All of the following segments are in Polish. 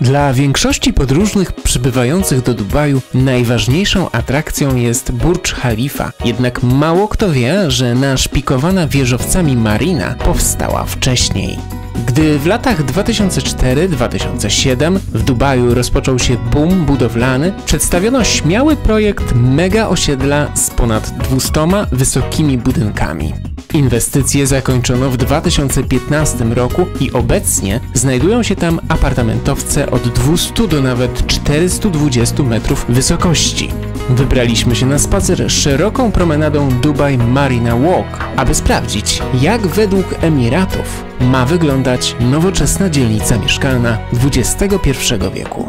Dla większości podróżnych przybywających do Dubaju najważniejszą atrakcją jest Burcz Khalifa. Jednak mało kto wie, że naszpikowana wieżowcami marina powstała wcześniej. Gdy w latach 2004-2007 w Dubaju rozpoczął się boom budowlany, przedstawiono śmiały projekt mega osiedla z ponad 200 wysokimi budynkami. Inwestycje zakończono w 2015 roku i obecnie znajdują się tam apartamentowce od 200 do nawet 420 metrów wysokości. Wybraliśmy się na spacer szeroką promenadą Dubai Marina Walk, aby sprawdzić, jak według Emiratów ma wyglądać nowoczesna dzielnica mieszkalna XXI wieku.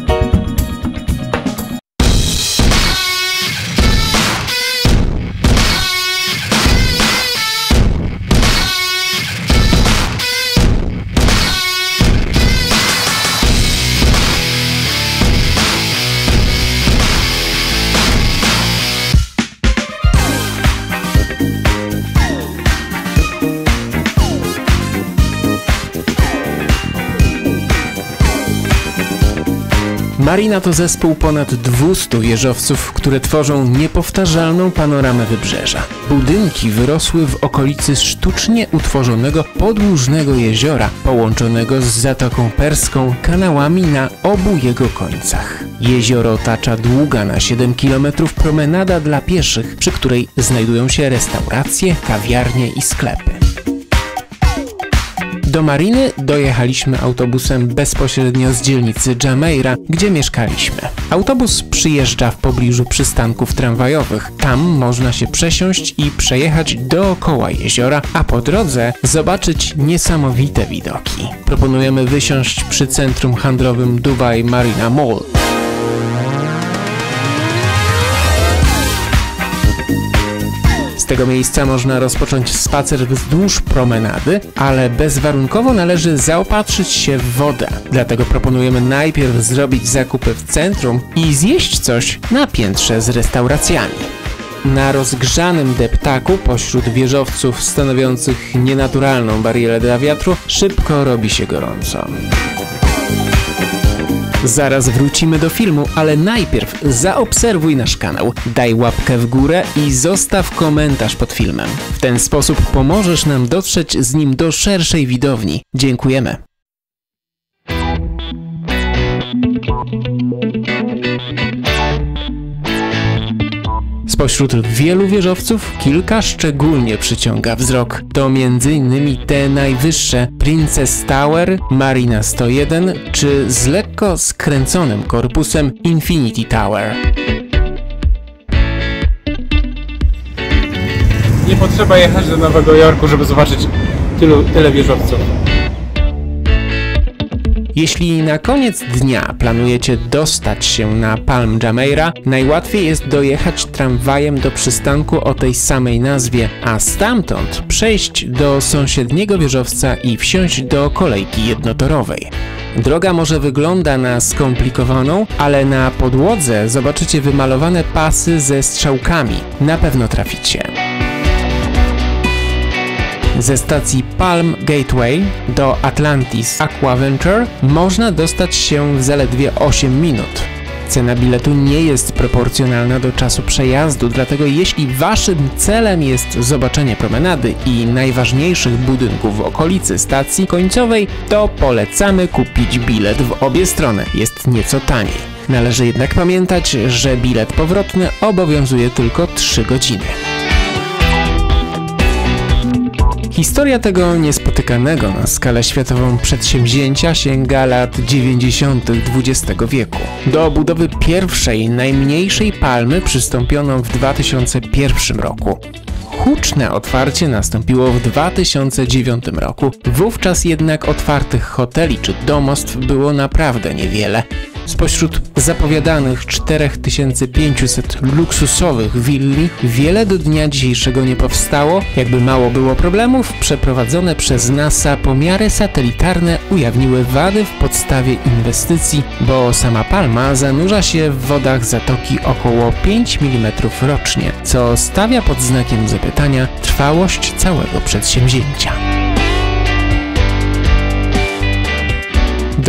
Marina to zespół ponad 200 wieżowców, które tworzą niepowtarzalną panoramę wybrzeża. Budynki wyrosły w okolicy sztucznie utworzonego podłużnego jeziora, połączonego z Zatoką Perską kanałami na obu jego końcach. Jezioro otacza długa na 7 km promenada dla pieszych, przy której znajdują się restauracje, kawiarnie i sklepy. Do Mariny dojechaliśmy autobusem bezpośrednio z dzielnicy Jumeirah, gdzie mieszkaliśmy. Autobus przyjeżdża w pobliżu przystanków tramwajowych. Tam można się przesiąść i przejechać dookoła jeziora, a po drodze zobaczyć niesamowite widoki. Proponujemy wysiąść przy centrum handlowym Dubai Marina Mall. Z tego miejsca można rozpocząć spacer wzdłuż promenady, ale bezwarunkowo należy zaopatrzyć się w wodę. Dlatego proponujemy najpierw zrobić zakupy w centrum i zjeść coś na piętrze z restauracjami. Na rozgrzanym deptaku pośród wieżowców stanowiących nienaturalną barierę dla wiatru szybko robi się gorąco. Zaraz wrócimy do filmu, ale najpierw zaobserwuj nasz kanał, daj łapkę w górę i zostaw komentarz pod filmem. W ten sposób pomożesz nam dotrzeć z nim do szerszej widowni. Dziękujemy. Spośród wielu wieżowców kilka szczególnie przyciąga wzrok. To m.in. te najwyższe Princess Tower, Marina 101 czy z lekko skręconym korpusem Infinity Tower. Nie potrzeba jechać do Nowego Jorku, żeby zobaczyć tyle wieżowców. Jeśli na koniec dnia planujecie dostać się na Palm Jumeirah, najłatwiej jest dojechać tramwajem do przystanku o tej samej nazwie, a stamtąd przejść do sąsiedniego wieżowca i wsiąść do kolejki jednotorowej. Droga może wygląda na skomplikowaną, ale na podłodze zobaczycie wymalowane pasy ze strzałkami. Na pewno traficie. Ze stacji Palm Gateway do Atlantis Aquaventure można dostać się w zaledwie 8 minut. Cena biletu nie jest proporcjonalna do czasu przejazdu, dlatego jeśli waszym celem jest zobaczenie promenady i najważniejszych budynków w okolicy stacji końcowej, to polecamy kupić bilet w obie strony. Jest nieco taniej. Należy jednak pamiętać, że bilet powrotny obowiązuje tylko 3 godziny. Historia tego niespotykanego na skalę światową przedsięwzięcia sięga lat 90. XX wieku. Do budowy pierwszej, najmniejszej palmy przystąpiono w 2001 roku. Huczne otwarcie nastąpiło w 2009 roku. Wówczas jednak otwartych hoteli czy domostw było naprawdę niewiele. Spośród zapowiadanych 4500 luksusowych willi wiele do dnia dzisiejszego nie powstało. Jakby mało było problemów, przeprowadzone przez NASA pomiary satelitarne ujawniły wady w podstawie inwestycji, bo sama palma zanurza się w wodach zatoki około 5 mm rocznie, co stawia pod znakiem zapytania trwałość całego przedsięwzięcia.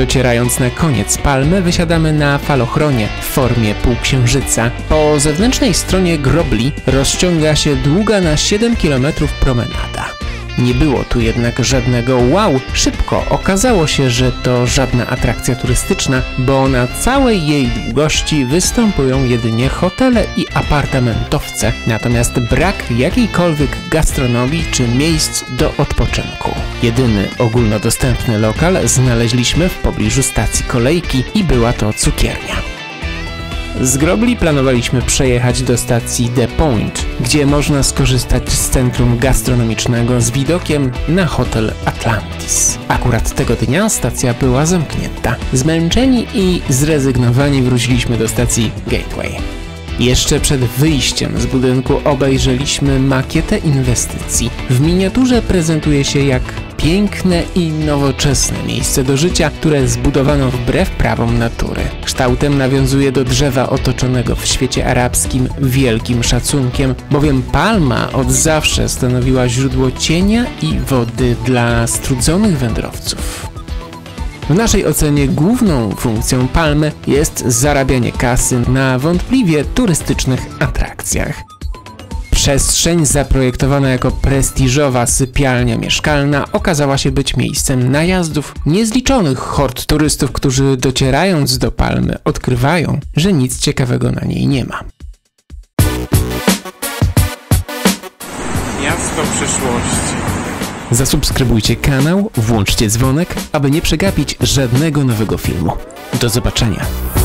Docierając na koniec palmy, wysiadamy na falochronie w formie półksiężyca. Po zewnętrznej stronie grobli rozciąga się długa na 7 km promenada. Nie było tu jednak żadnego wow. Szybko okazało się, że to żadna atrakcja turystyczna, bo na całej jej długości występują jedynie hotele i apartamentowce, natomiast brak jakiejkolwiek gastronomii czy miejsc do odpoczynku. Jedyny ogólnodostępny lokal znaleźliśmy w pobliżu stacji kolejki i była to cukiernia. Z grobli planowaliśmy przejechać do stacji The Point, gdzie można skorzystać z centrum gastronomicznego z widokiem na hotel Atlantis. Akurat tego dnia stacja była zamknięta. Zmęczeni i zrezygnowani wróciliśmy do stacji Gateway. Jeszcze przed wyjściem z budynku obejrzeliśmy makietę inwestycji. W miniaturze prezentuje się jak piękne i nowoczesne miejsce do życia, które zbudowano wbrew prawom natury. Kształtem nawiązuje do drzewa otoczonego w świecie arabskim wielkim szacunkiem, bowiem palma od zawsze stanowiła źródło cienia i wody dla strudzonych wędrowców. W naszej ocenie główną funkcją palmy jest zarabianie kasy na wątpliwie turystycznych atrakcjach. Przestrzeń zaprojektowana jako prestiżowa sypialnia mieszkalna okazała się być miejscem najazdów niezliczonych hord turystów, którzy docierając do palmy odkrywają, że nic ciekawego na niej nie ma. Miasto przyszłości. Zasubskrybujcie kanał, włączcie dzwonek, aby nie przegapić żadnego nowego filmu. Do zobaczenia!